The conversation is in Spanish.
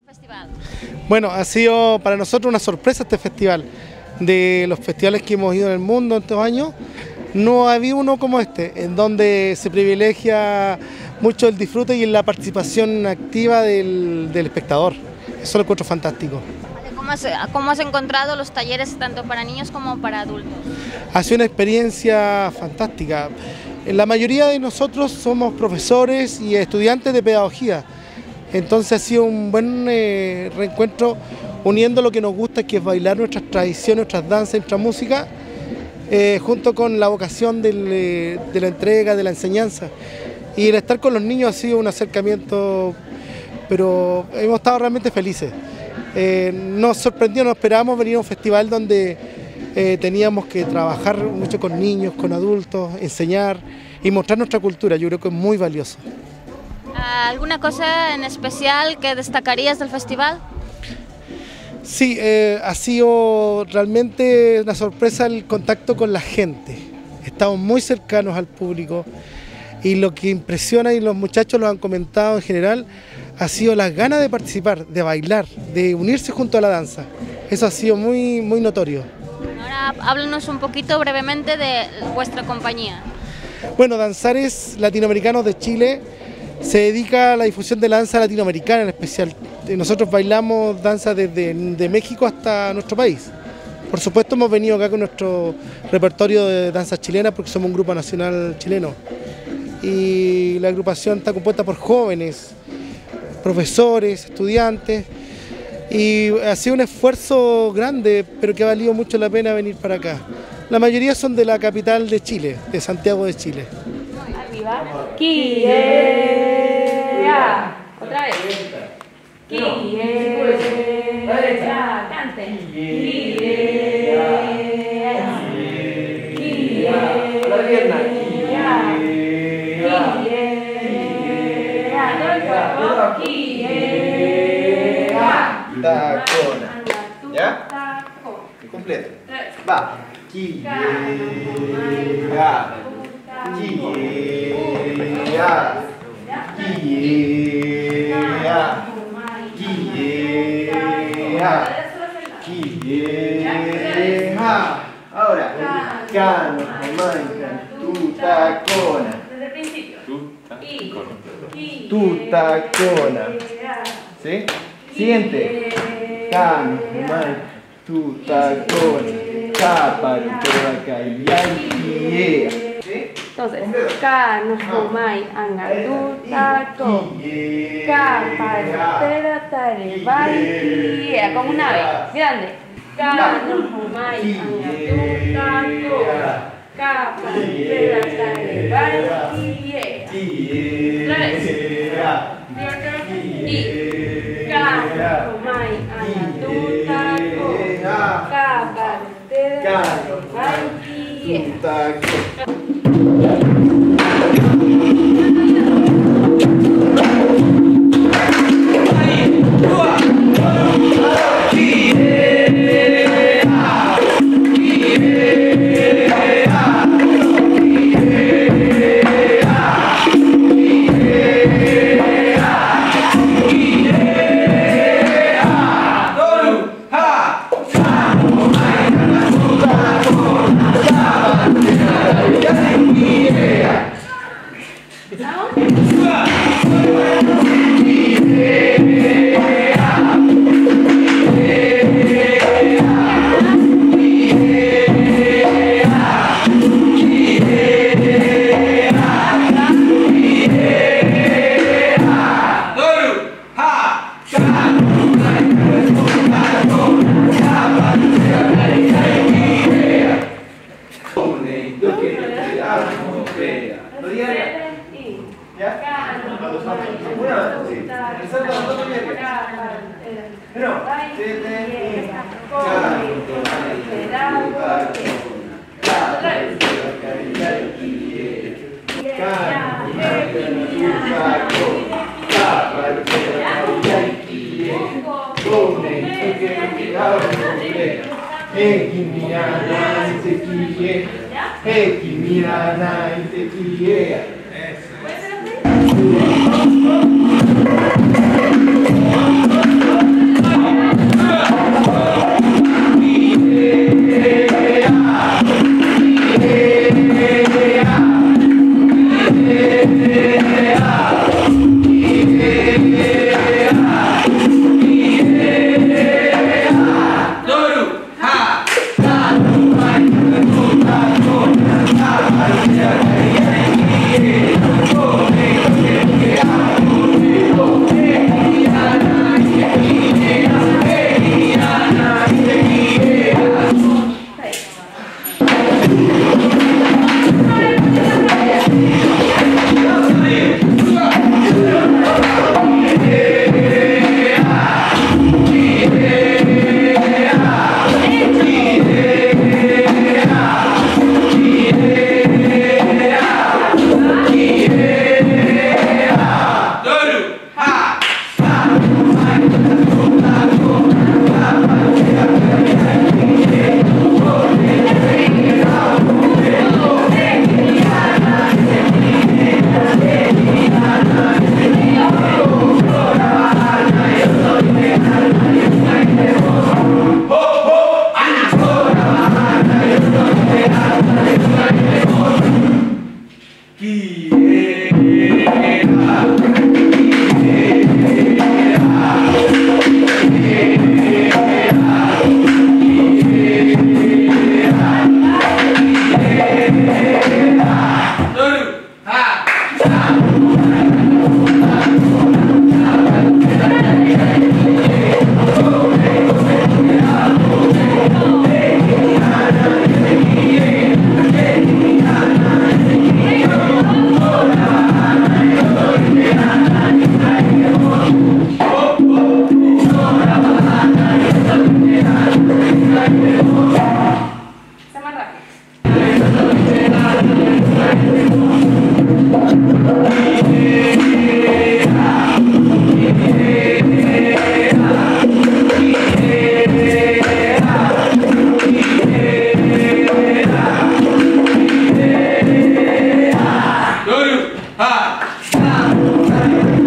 Festival. Bueno, ha sido para nosotros una sorpresa este festival. De los festivales que hemos ido en el mundo estos años, no había uno como este, en donde se privilegia mucho el disfrute y la participación activa del espectador. Eso lo encuentro fantástico. ¿Cómo has encontrado los talleres tanto para niños como para adultos? Ha sido una experiencia fantástica. La mayoría de nosotros somos profesores y estudiantes de pedagogía. Entonces ha sido un buen reencuentro uniendo lo que nos gusta, que es bailar nuestras tradiciones, nuestras danzas, nuestra música, junto con la vocación de la entrega, de la enseñanza. Y el estar con los niños ha sido un acercamiento, pero hemos estado realmente felices. Nos sorprendió, no esperábamos venir a un festival donde teníamos que trabajar mucho con niños, con adultos, enseñar y mostrar nuestra cultura. Yo creo que es muy valioso. ¿Alguna cosa en especial que destacarías del festival? Sí, ha sido realmente una sorpresa el contacto con la gente. Estamos muy cercanos al público y lo que impresiona, y los muchachos lo han comentado en general, ha sido las ganas de participar, de bailar, de unirse junto a la danza. Eso ha sido muy notorio. Ahora háblanos un poquito brevemente de vuestra compañía. Bueno, Danzares Latinoamericanos de Chile se dedica a la difusión de la danza latinoamericana en especial. Nosotros bailamos danza desde México hasta nuestro país. Por supuesto hemos venido acá con nuestro repertorio de danza chilena porque somos un grupo nacional chileno. Y la agrupación está compuesta por jóvenes, profesores, estudiantes. Y ha sido un esfuerzo grande, pero que ha valido mucho la pena venir para acá. La mayoría son de la capital de Chile, de Santiago de Chile. Arriba. Quiea. Otra vez. Quiea. Cante. Quiea. La pierna. Tacona. ¿Ya? Completo. Va. Quiea. Ahora, cano, manca, tu tacona. Desde el principio. Tu tacona. ¿Sí? Siguiente. Cano, manca, tu tacona. Cáparo, por acá, y Entonces, cano, humay, angatu, taco, capara, tare, quiea, como un ave, grande. Cano, humay, angatu, taco, capara, tare, quiea. Otra vez. Y cano, humay, angatu, taco, capara, tare, quiea. Hey, Doru, ha!